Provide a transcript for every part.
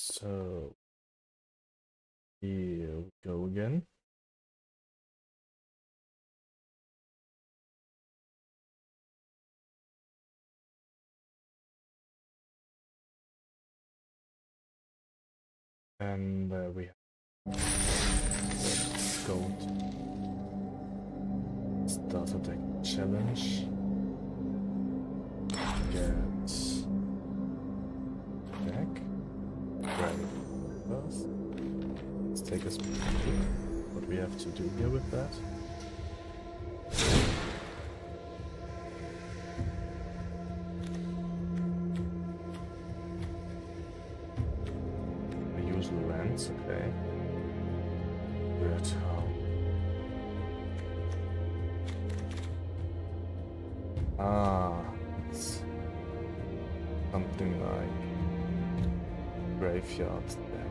So here we go again. And we have Gold Starter Deck Challenge. Get deck. Right first. Let's take a look what we have to do here with that. The usual lands, okay. Weird how. It's something like graveyard deck.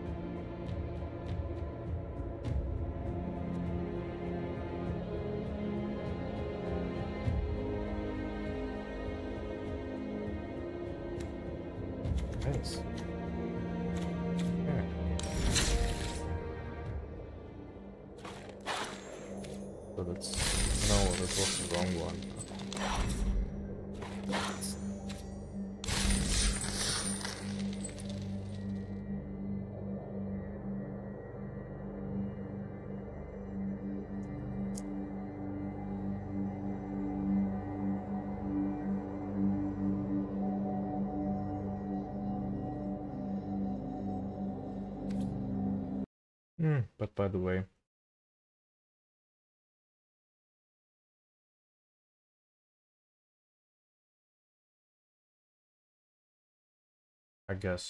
Nice. Yeah. So that's no, that was the wrong one. But by the way, I guess.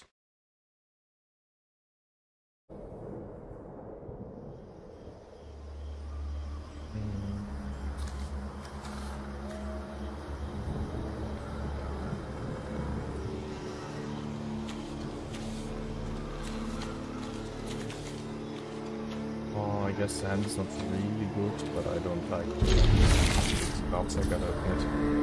I guess the hand is not really good, but I don't like the cards, I gotta admit.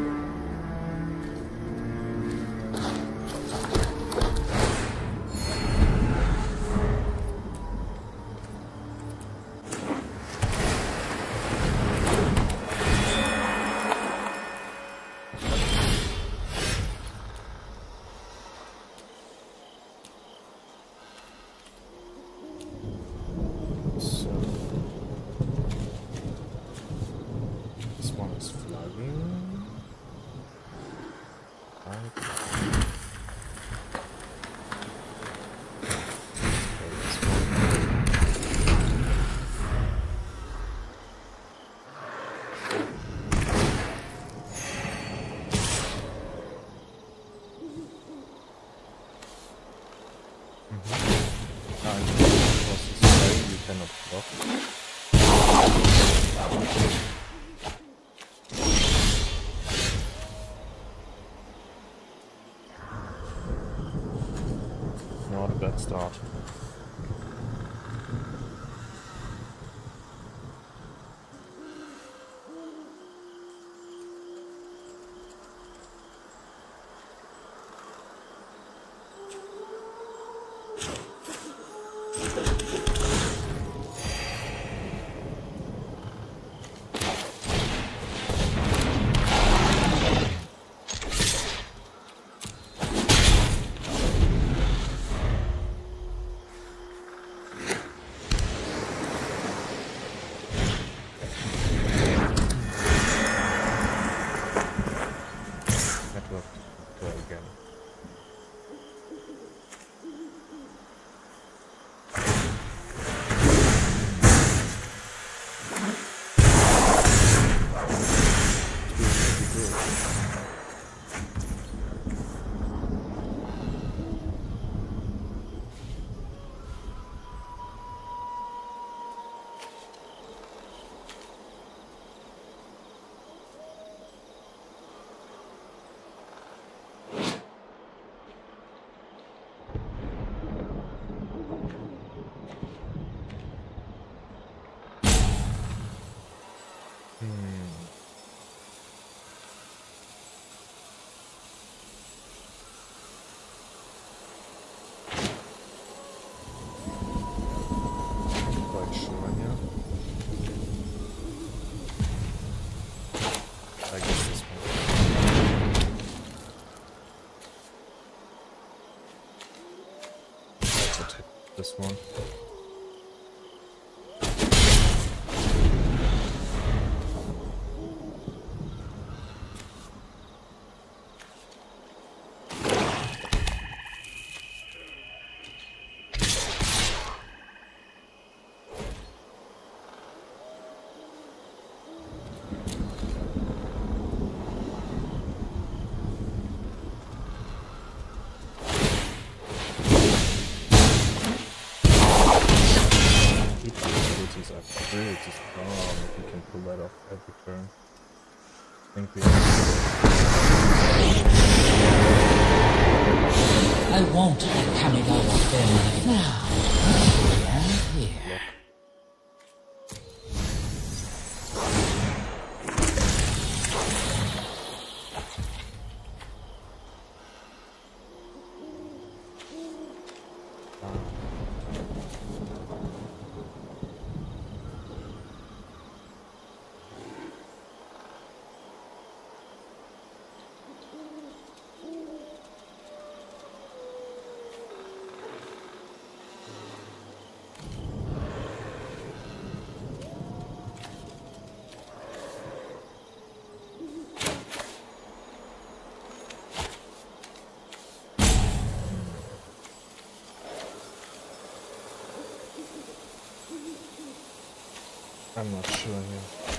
Not a bad start. this one. Are really just strong if you can pull that off every turn. I think we I won't let Kamigawa win. Now, we are here. I'm not sure here.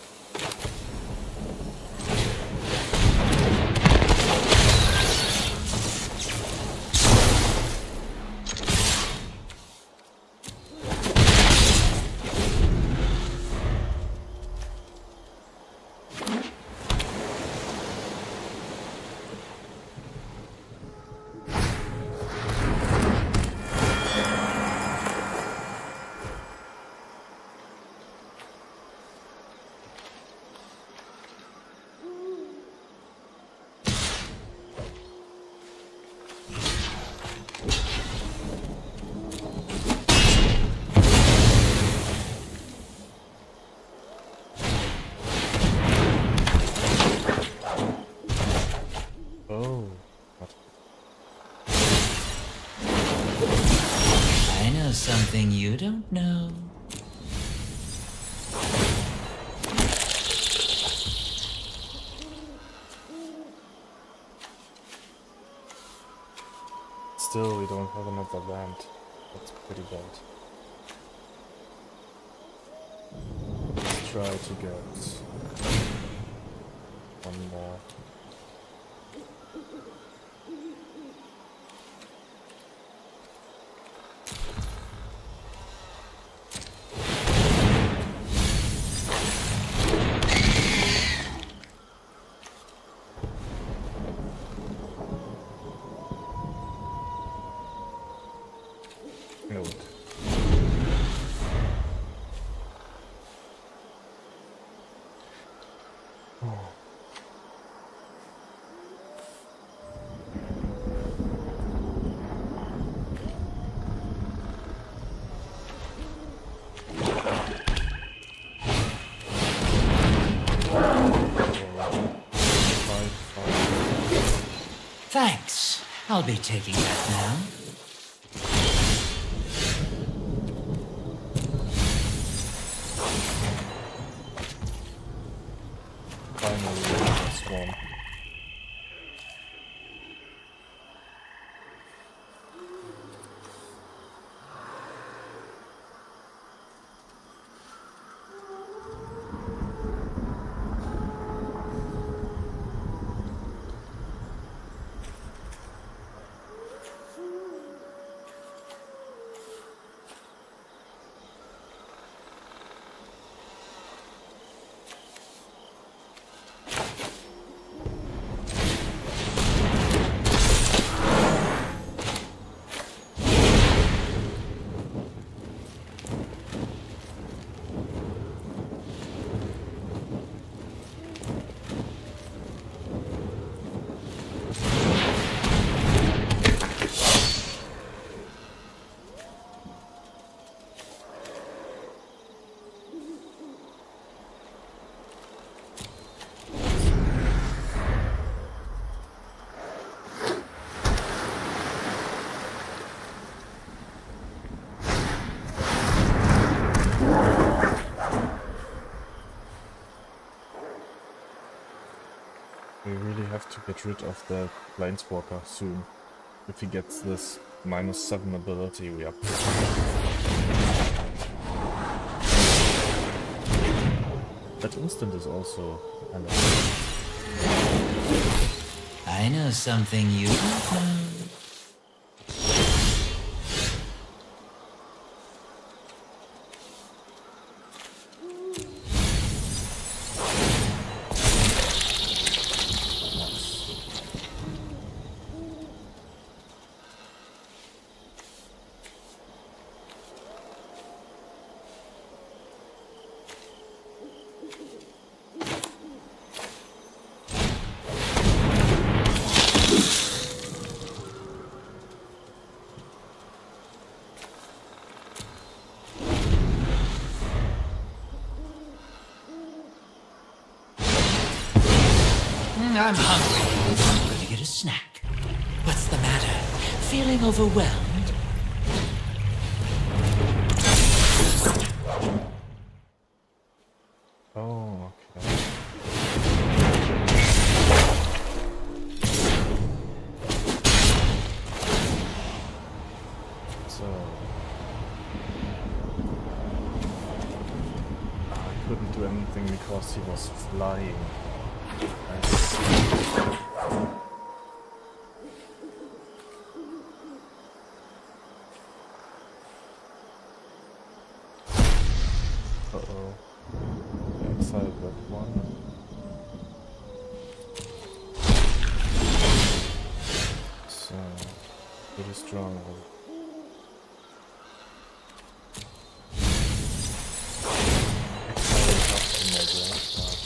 I know something you don't know. Still, we don't have another land. That's pretty bad. Let's try to get one more. Note. Oh. Thanks. I'll be taking that now. Finally, last one. have to get rid of the Planeswalker soon. If he gets this -7 ability, we are... That instant is also kind of... I know something you don't know. I'm hungry. I'm going to get a snack. What's the matter? Feeling overwhelmed? Oh, okay. So... I couldn't do anything because he was flying. I see. Uh-oh. I exiled that one. So, pretty strong. Exiled up in my grave,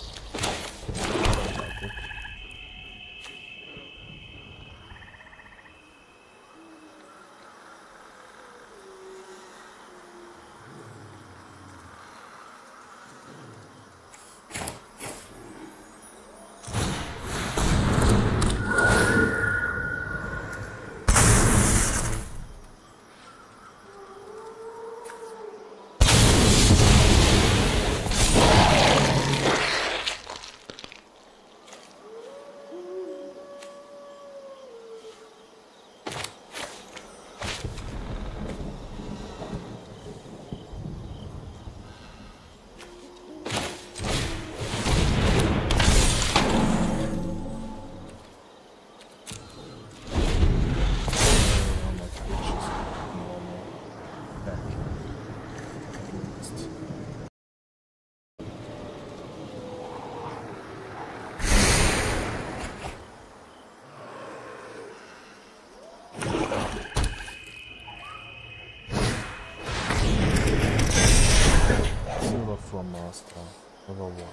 Master, level 1.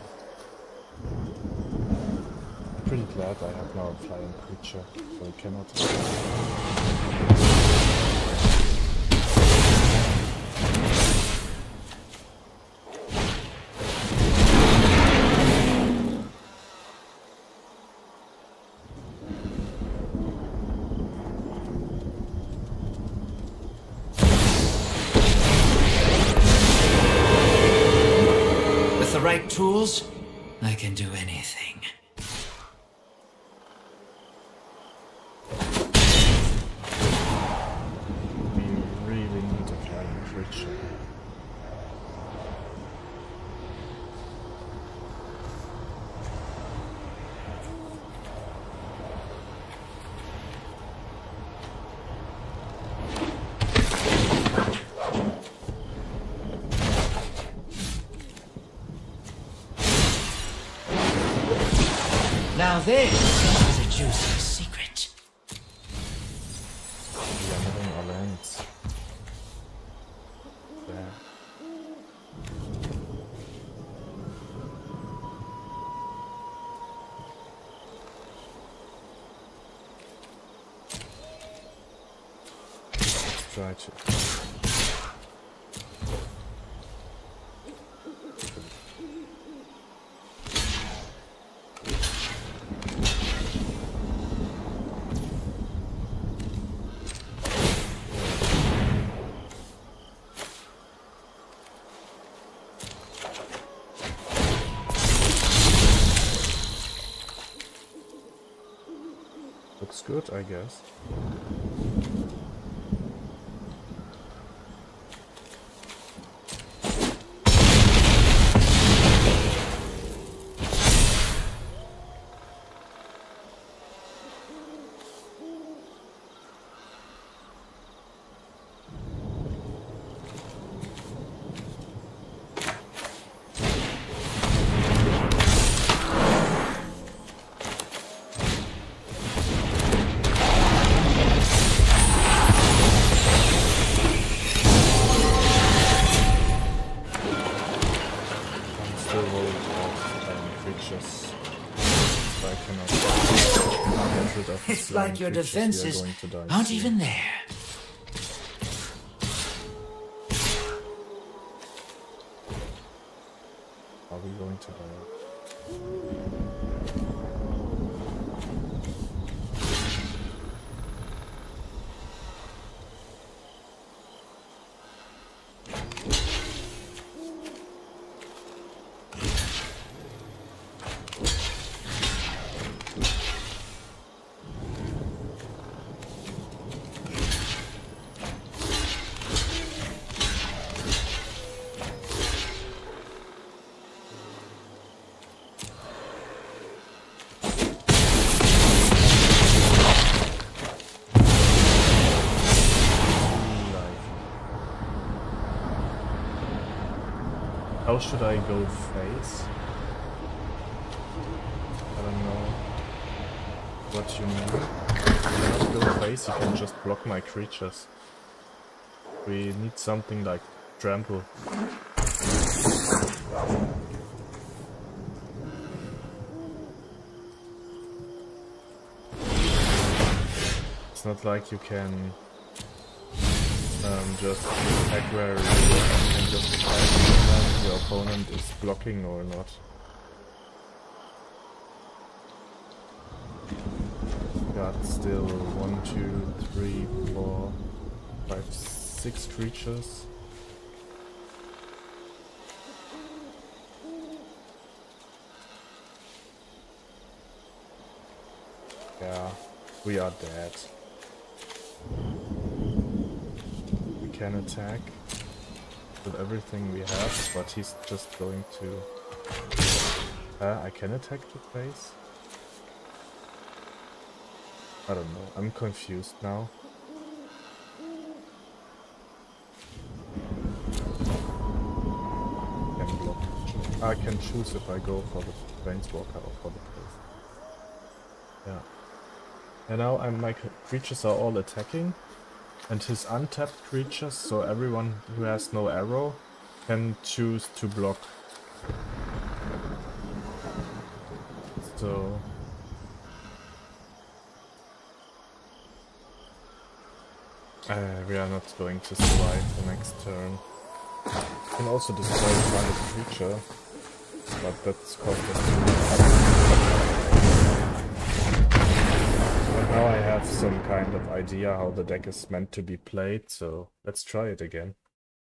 Pretty glad I have now a flying creature, so I cannot... Right tools, I can do anything. We really need a flying creature. Now this is a juicy secret. We are moving our lands. There. Let's try to... Looks good, I guess. It's like your defenses aren't even there. Are we going to die? How should I go face? I don't know what you mean. If you not go face, you can just block my creatures. We need something like trample. It's not like you can just attack where you can just attack when your opponent is blocking or not. Got still 1, 2, 3, 4, 5, 6 creatures. Yeah, we are dead. Can attack with everything we have, but he's just going to... I can attack the face? I don't know, I'm confused now. Can block. I can choose if I go for the Planeswalker or for the face. Yeah. And now my creatures are all attacking. And his untapped creatures, so everyone who has no arrow, can choose to block. So... we are not going to survive the next turn. We can also destroy the target creature, but that's cost us. Now I have some kind of idea how the deck is meant to be played, so let's try it again.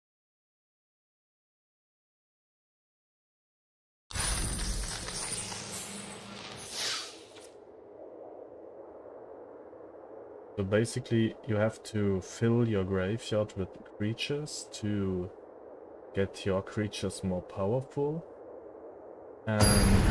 So basically you have to fill your graveyard with creatures to get your creatures more powerful. And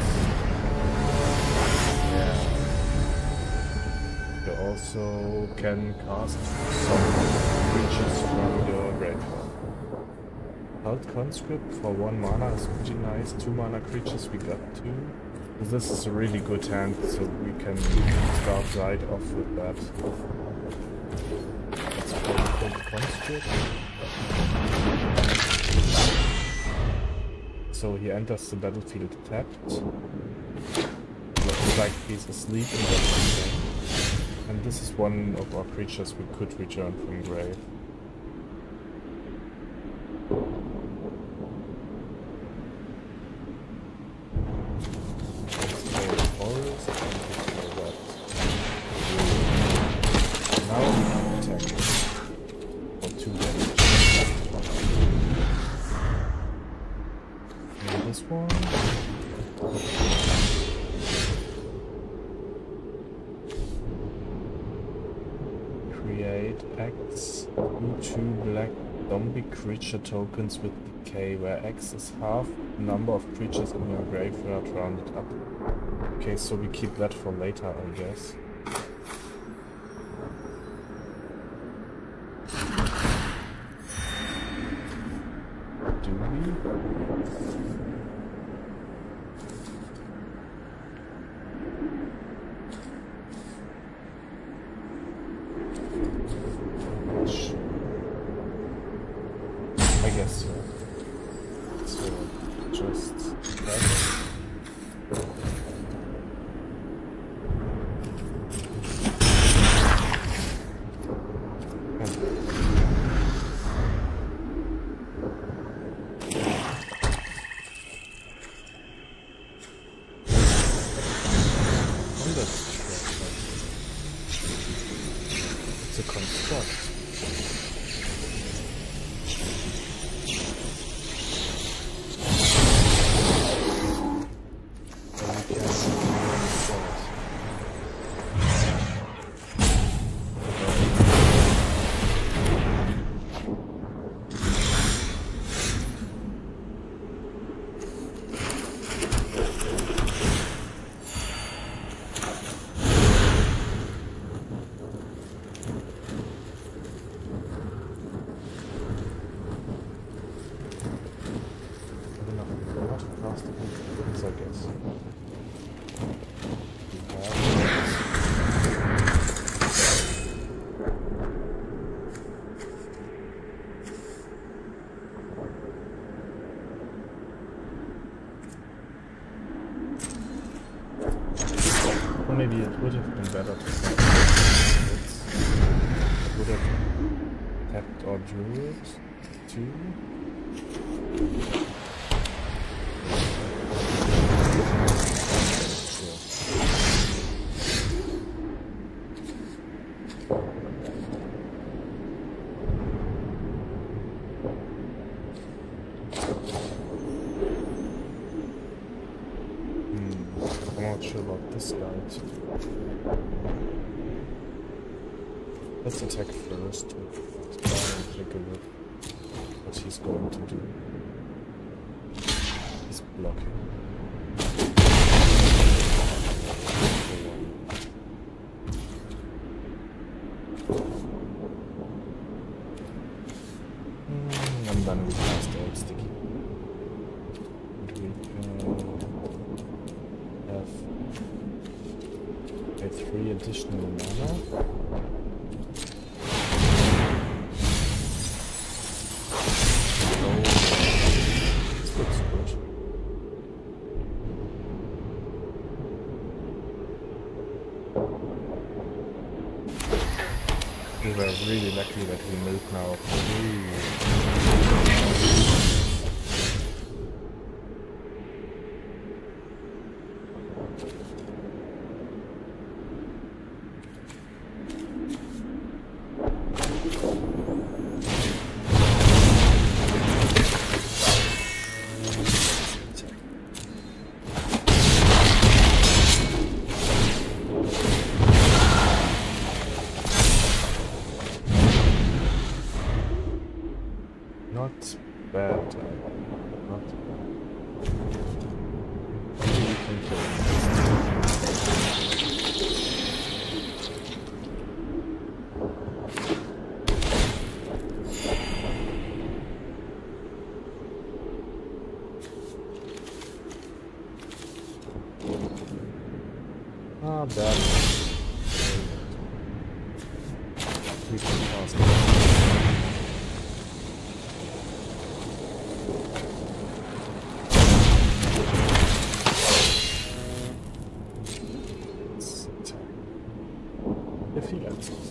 yeah. You also can cast some creatures from your graveyard. Cult Conscript for 1 mana is pretty nice. 2 mana creatures we got 2. This is a really good hand, so we can start right off with that. Let's go for the Conscript. So he enters the battlefield tapped. Looks like he's asleep in that. And this is one of our creatures we could return from grave. Let's play the forest and let's play that. Now we can attack for 2 damage. Maybe this one. X, blue 2 black zombie creature tokens with decay, where X is half the number of creatures in your graveyard rounded up. Okay, so we keep that for later, I guess. Do we? I guess so. So, just that. It's a construct. I guess. Or maybe it would have been better to start it would have tapped our Duels too. I'm not sure about this guy too. Let's attack first and try and take a look what he's going to do. He's blocking. And then we cast the old sticky. And we can have 3 additional mana. We were really lucky that we milked now. Not bad. Not bad. Maybe we can kill him. Ah, bad. We can pass it. If he lets us.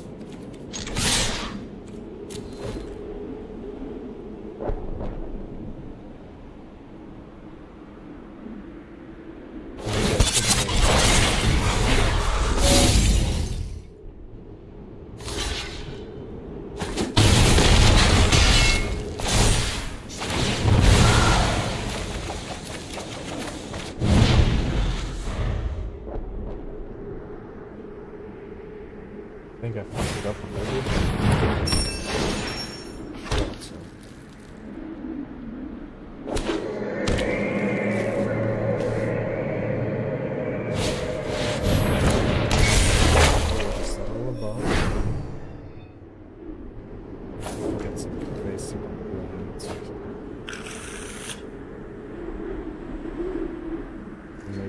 I think I fucked it up already.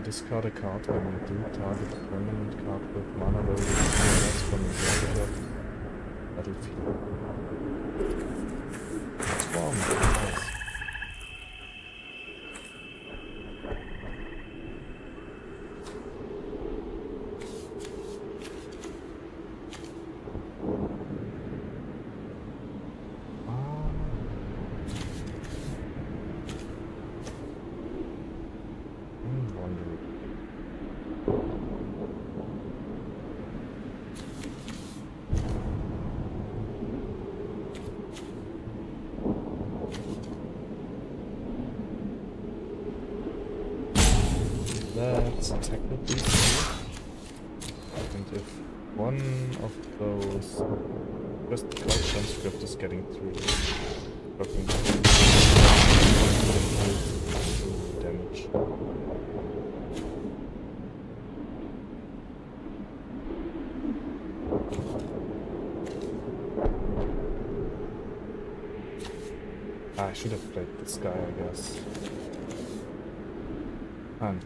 discard a card when you do target a permanent card with mana value less from your graveyard battlefield. Transform. Nice. That's technically true. And if one of those just card transcript is getting through, fucking damage. I should have played this guy, I guess. And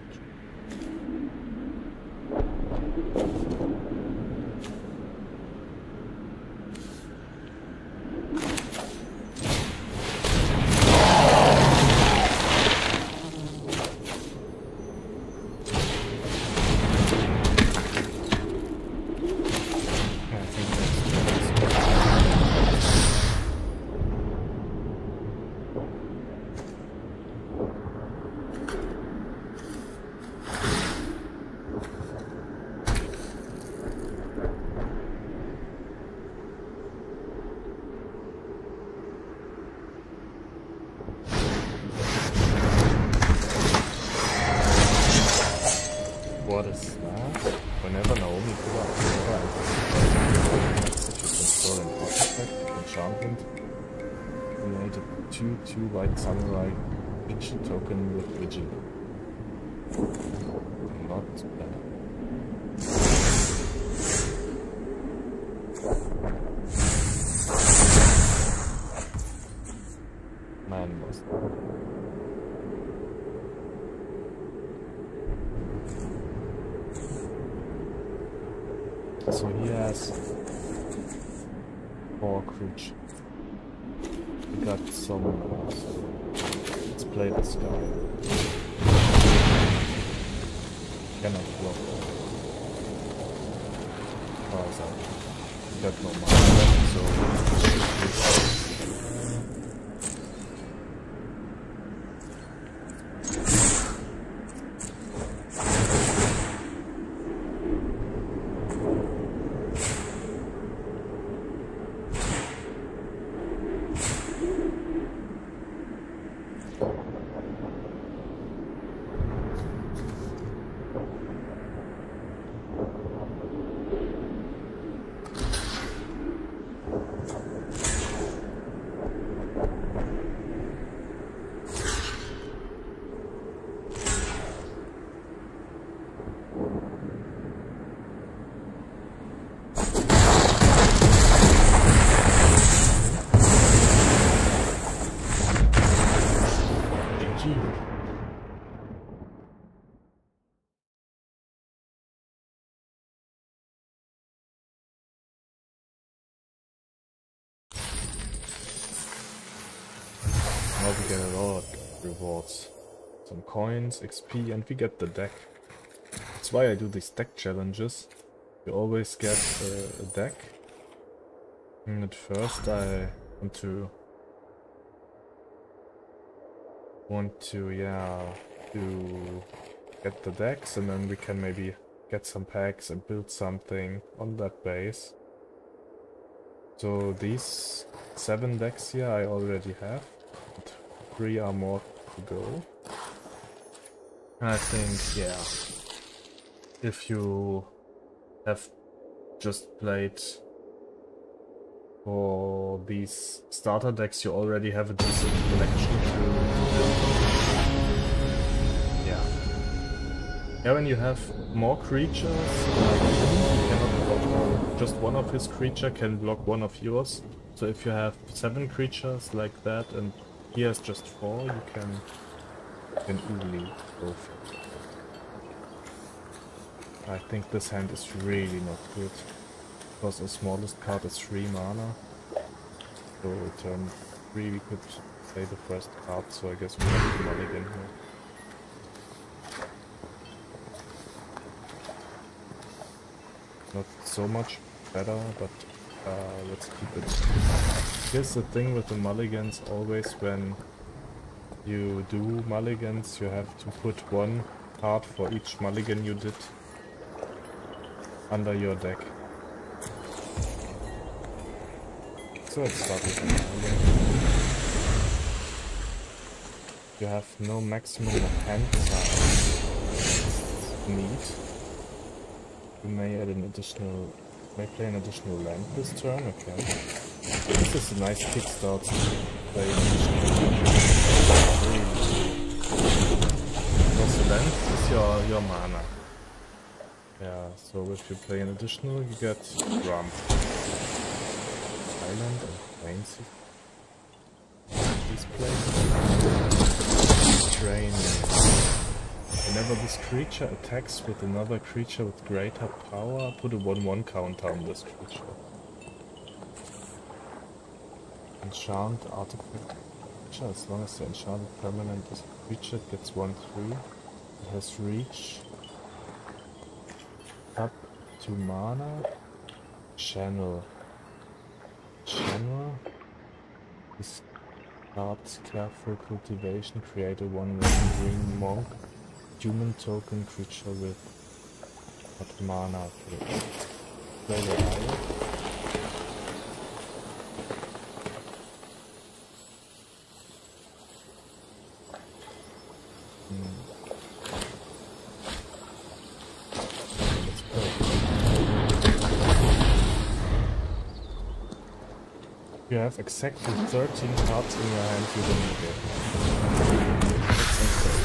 what is that? Whenever Naomi pull up if you control an artifact, enchantment, create a 2/2 white samurai creature token with Vigil. Not bad. Man was. So he has 4 creatures. We got some. Let's play this guy. Cannot block. Oh, so we got no mana left, so now we get a lot of rewards. Some coins, XP, and we get the deck. That's why I do these deck challenges. You always get a deck. And at first I want to get the decks, and then we can maybe get some packs and build something on that base. So these 7 decks here I already have. 3 are more to go. And I think, yeah, if you have just played for these starter decks, you already have a decent collection to build. Yeah. Yeah, when you have more creatures, like you cannot block just one of his creature can block one of yours. So if you have 7 creatures like that and he has just 4, you can easily go for it. I think this hand is really not good. Because the smallest card is 3 mana. So turn 3 we could play the first card, so I guess we have to mulligan here. Not so much better, but let's keep it. Here's the thing with the mulligans, always when you do mulligans you have to put one card for each mulligan you did under your deck. So let's start with the mulligan. You have no maximum hand size. Neat. You may add an additional, may play an additional land this turn. Okay. This is a nice kickstart to play an additional land. Because the land is your mana. Yeah. So if you play an additional, you get Rump, Island, and Plains. Please play. Train. Whenever this creature attacks with another creature with greater power, put a 1/1 counter on this creature. Enchant artifact creature, as long as the enchanted permanent is a creature, it gets 1/3. It has reach. Up to mana. Channel. This card's careful cultivation, create a 1/1 green monk. Human token creature with what mana? Okay. Play the eye. Let's play. You have exactly 13 cards in your hand you don't get. That's insane.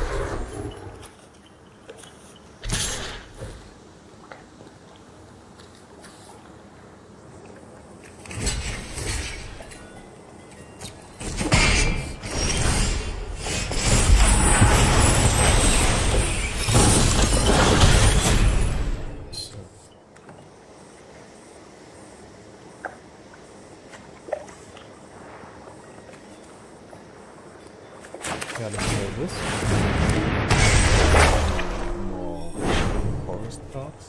Yeah, let's play this. More forest cards.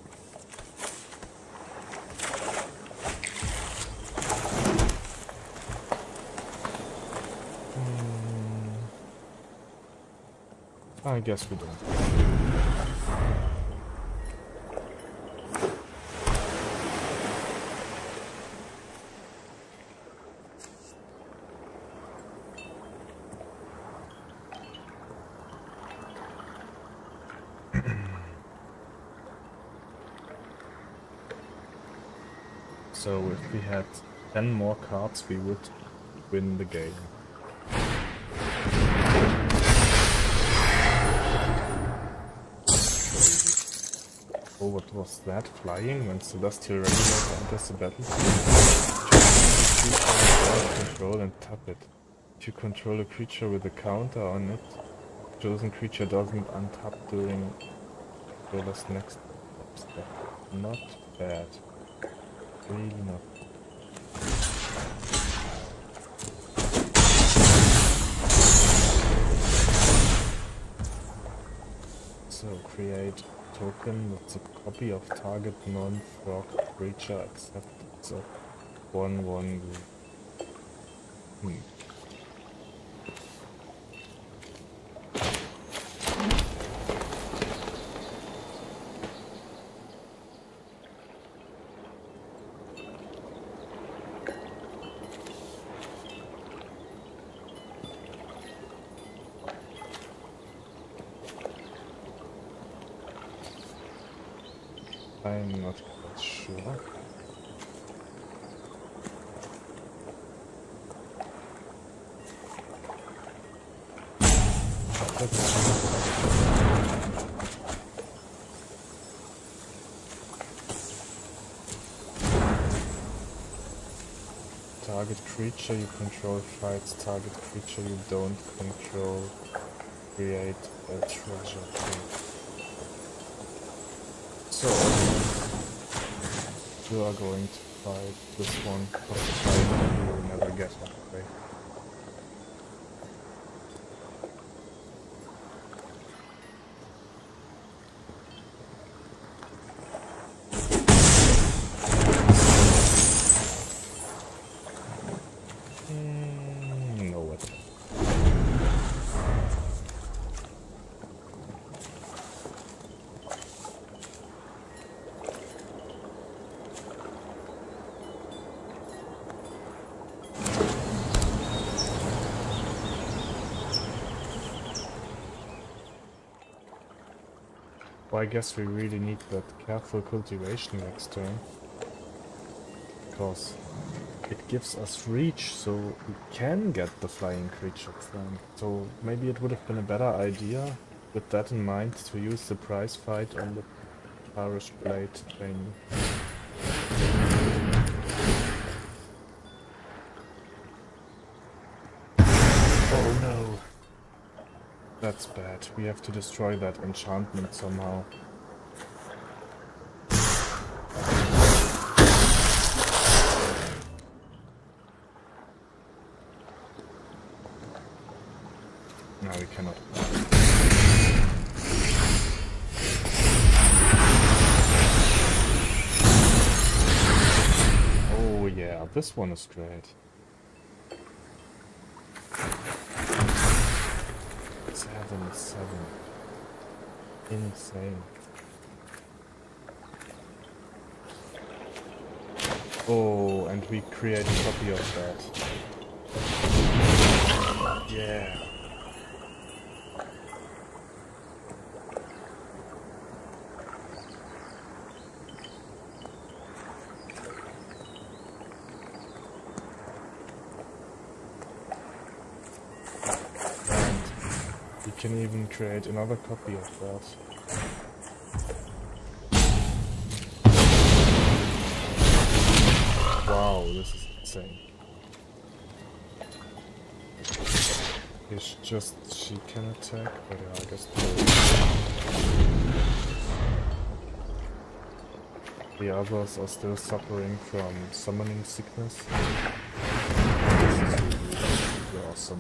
I guess we don't. So if we had 10 more cards, we would win the game. Oh, what was that? Flying when Celestial Regulator enters the battlefield? Control and tap it. If you control a creature with a counter on it, chosen creature doesn't untap during controller's next step. Not bad. Really not. So create token that's a copy of target non-frog creature except it's a 1/1. I'm not quite sure. Target creature you control fights target creature you don't control. Create a treasure tree. So, you are going to fight this one, because the fight you will never get anyway. No, it. Well, I guess we really need that careful cultivation next turn, because it gives us reach, so we can get the flying creature flank. So maybe it would have been a better idea, with that in mind, to use the prize fight on the Parish Blade thing. Oh no! That's bad. We have to destroy that enchantment somehow. No, we cannot. Oh yeah, this one is great. 7-7. Insane. Oh, and we create a copy of that. Yeah. We can even create another copy of that. Wow, this is insane. It's just she can attack, but yeah, I guess the others are still suffering from summoning sickness. This is really awesome.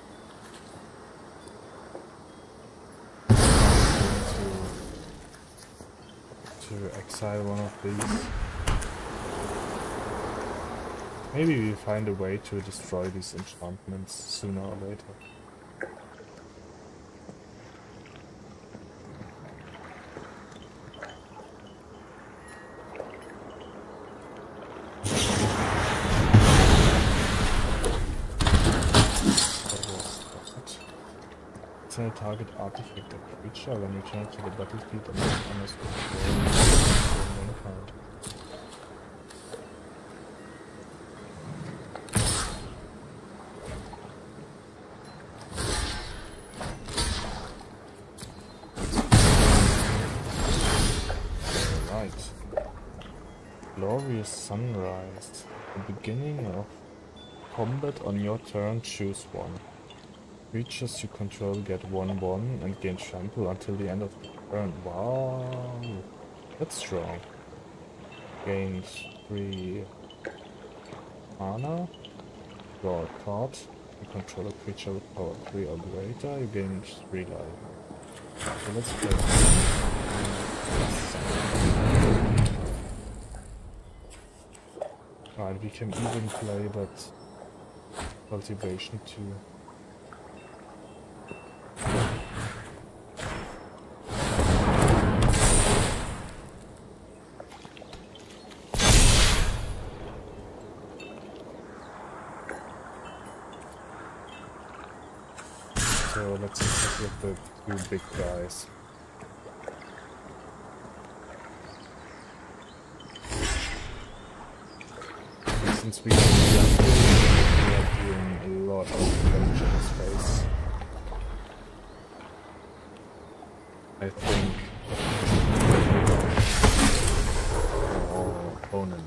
To exile one of these. Maybe we find a way to destroy these enchantments sooner or later. A target artifact or creature when returned to the battlefield and honors mankind. Alright. Glorious Sunrise. The beginning of combat on your turn, choose one. Creatures you control get 1/1 and gain trample until the end of the turn. Wow, that's strong. Gains 3 mana. Draw a card. You control a creature with power 3 or greater. You gain 3 life. So let's play. Alright, we can even play that cultivation too. So let's attack with the 2 big guys. And since we are doing a lot of damage in his face, I think our opponent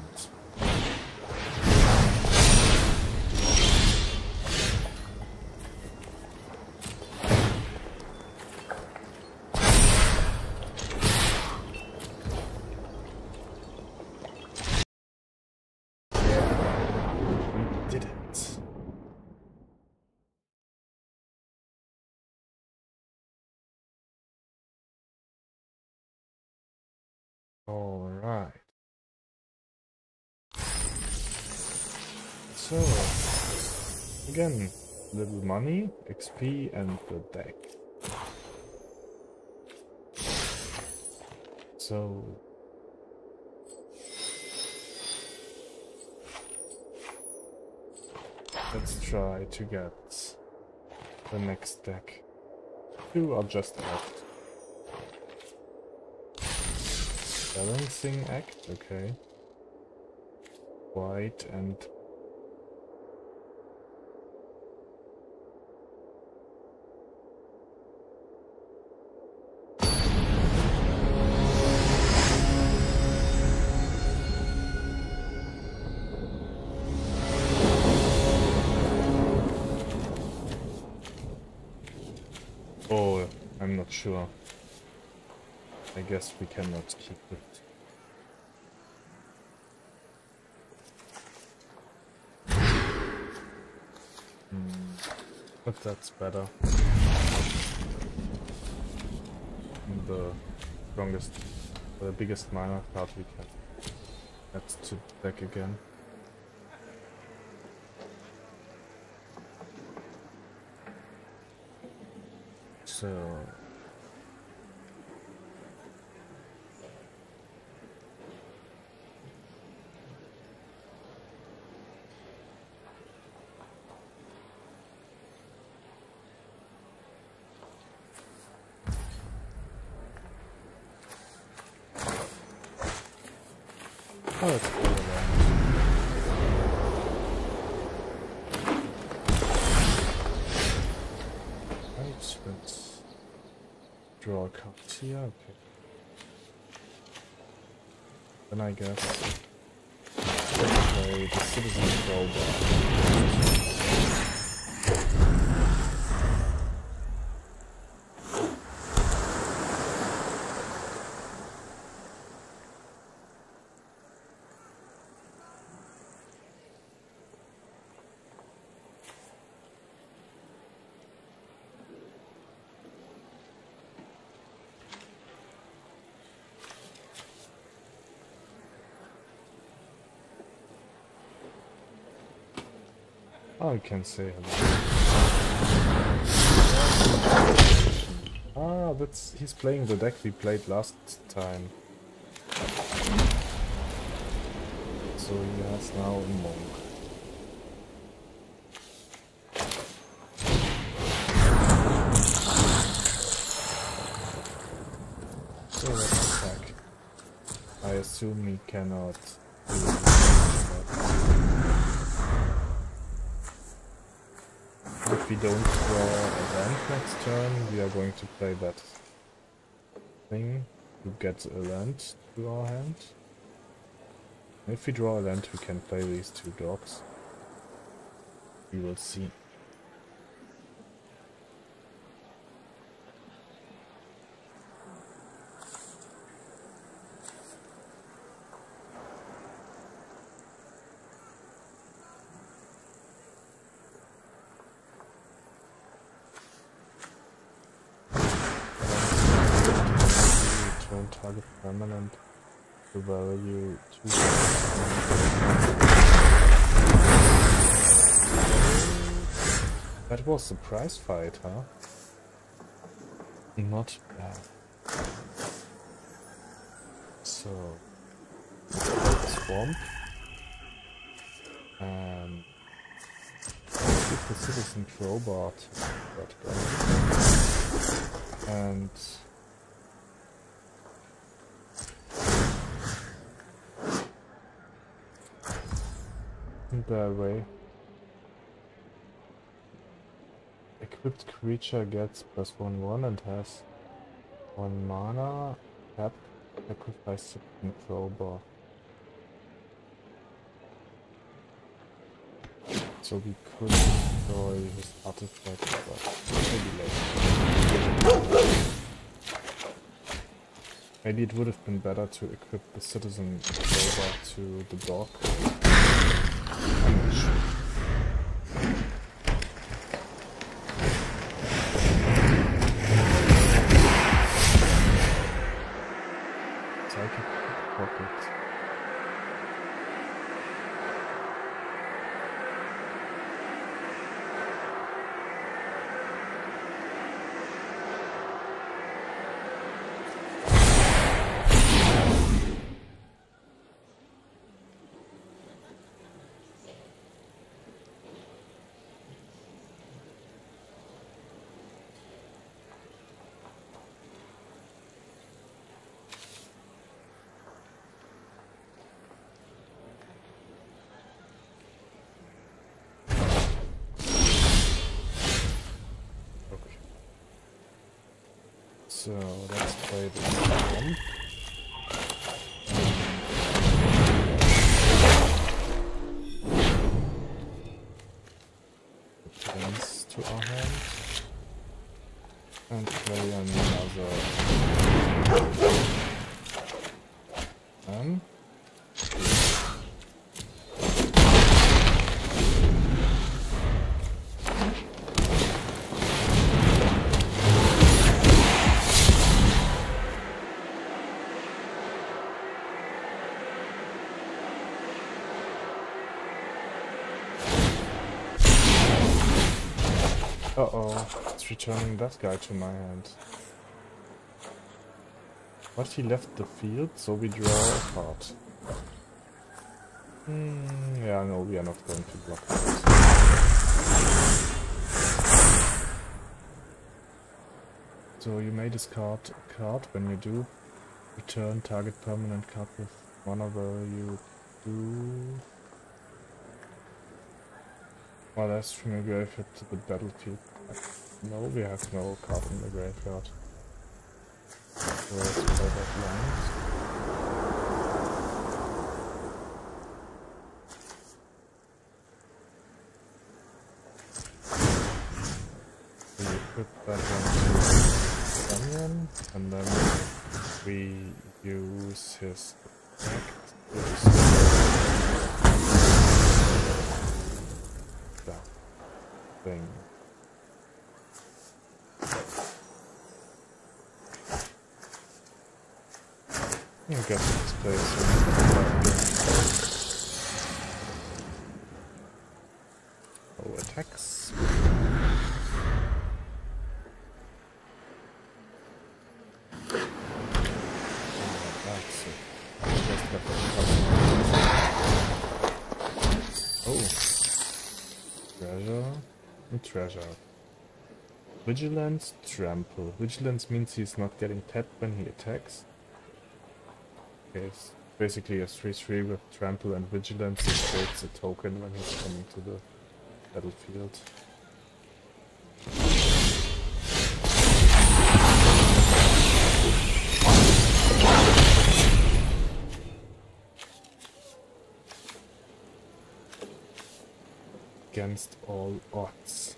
Right. So, again, little money, XP, and the deck. So, let's try to get the next deck. 2 are just left. Balancing act, okay. White and oh, I'm not sure. I guess we cannot keep it. But that's better. The strongest, the biggest mana card we can add to the deck again. So oh, let's play the land. Right, let's draw a card here, okay. Then I guess let's play the Citizen Crowbar. Oh, I can say hello. Ah, he's playing the deck we played last time. So he has now a monk. So let's attack. I assume he cannot do that. If we don't draw a land next turn, we are going to play that thing to get a land to our hand. If we draw a land, we can play these 2 dogs. We will see. Target permanent to value 2. That was the prize fight, huh? Not bad. So swamp and give the Citizen Crowbar to that guy. And that way. Equipped creature gets +1/1 and has 1 mana. Tap, sacrifice the crowbar. So we could destroy his artifact, but maybe later. Maybe it would have been better to equip the Citizen Crowbar to the dog. I'm not sure. Psychic Pocket. So let's play this one. Put to our hand and play another one. Uh-oh, it's returning that guy to my hand. But he left the field, so we draw a card. Yeah, no, we are not going to block that. So you may discard a card. When you do, return target permanent card with mana value 2. Well, that's from the graveyard to the battlefield. No, we have no card in the graveyard. So let's play that land. We equip that one to Onion, and then we use his effect to that thing. I guess it's placing no attacks. Treasure. Vigilance, trample. Vigilance means he's not getting tapped when he attacks. Okay, it's basically a 3/3 with trample and vigilance. He creates a token when he's coming to the battlefield. Against all odds.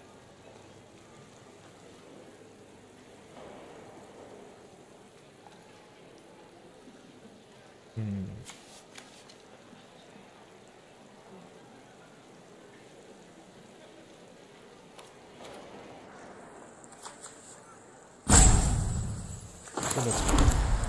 So let's play.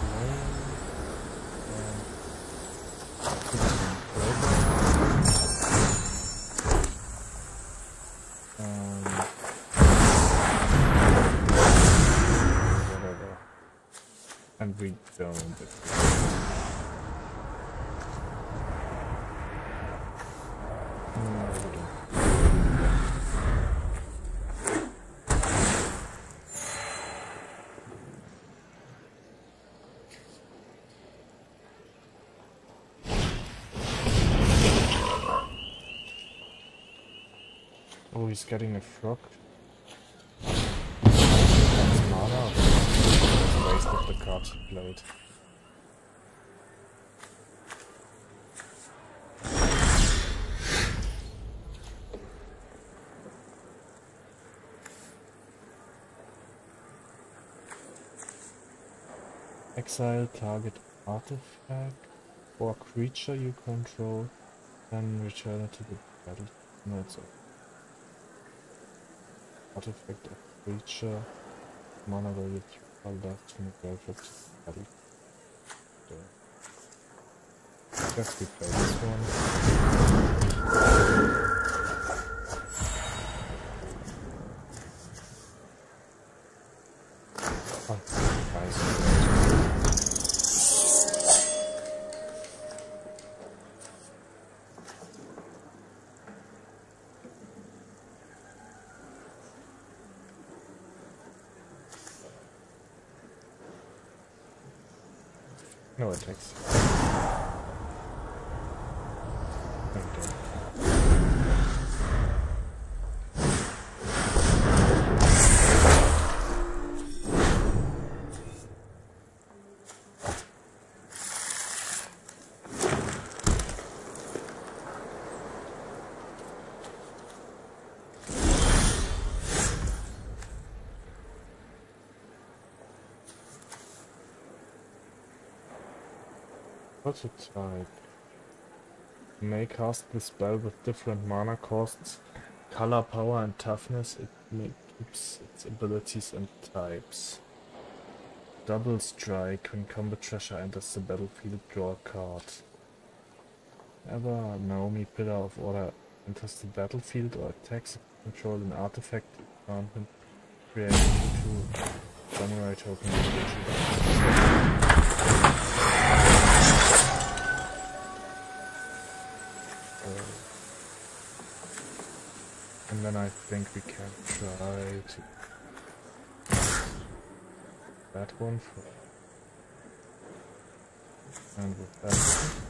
And we don't. No, we don't. Oh, he's getting a frog. That's mana. Wasted the cards he played. Exile target artifact or creature you control, then return it to the battle. No, it's a artifact or creature. Mana value 3 left from the graveyard to the battle. I guess we play this one. Oh, nice. No attacks. Okay. Prototype. May cast the spell with different mana costs, color, power, and toughness. It may keeps its abilities and types. Double strike. When combat treasure enters the battlefield, draw a card. Whenever Naomi Pillar of Order enters the battlefield or attacks, control an artifact, enchantment, create 2/2 samurai token. And then I think we can try to that one for, and with that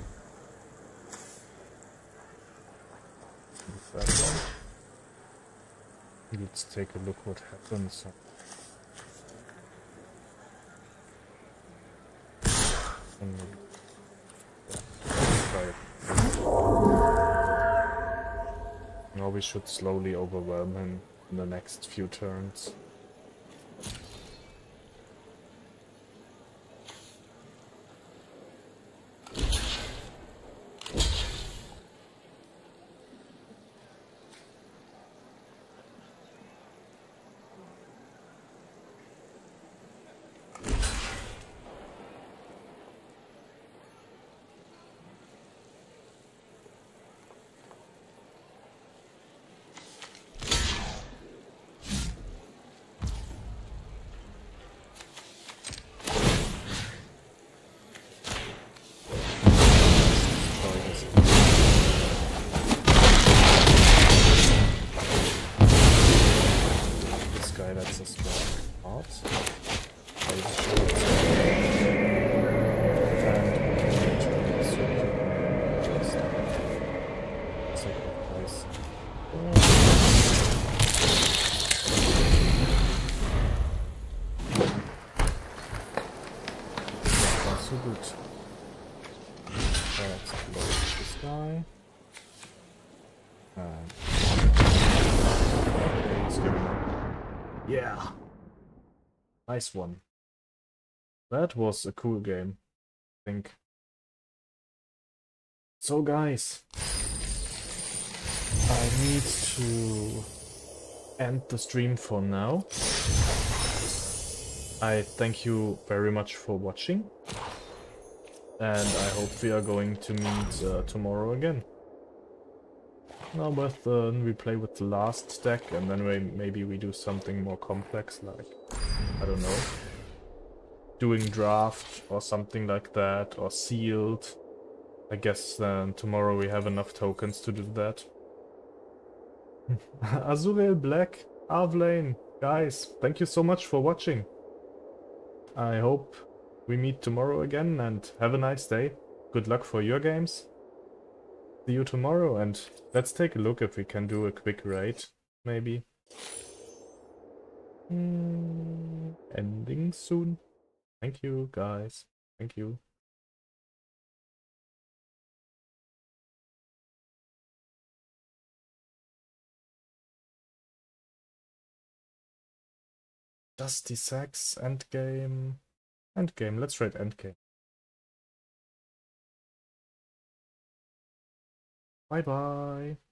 one. Let's take a look what happens. And try it. Now we should slowly overwhelm him in the next few turns. That's a strong part. Sacrifice. Not so good. Let's close this guy. And okay, he's giving up. Yeah. Nice one. That was a cool game, I think. So guys, I need to end the stream for now. I thank you very much for watching. And I hope we are going to meet tomorrow again. Now with we play with the last deck, and then maybe we do something more complex, like, I don't know, doing draft or something like that, or sealed. I guess then tomorrow we have enough tokens to do that. Azurel Black, Arvlane, guys, thank you so much for watching. I hope we meet tomorrow again, and have a nice day. Good luck for your games. See you tomorrow, and let's take a look if we can do a quick raid, maybe. Ending soon. Thank you, guys. Thank you. Dusty Sacks, endgame. Endgame, let's raid endgame. Bye bye.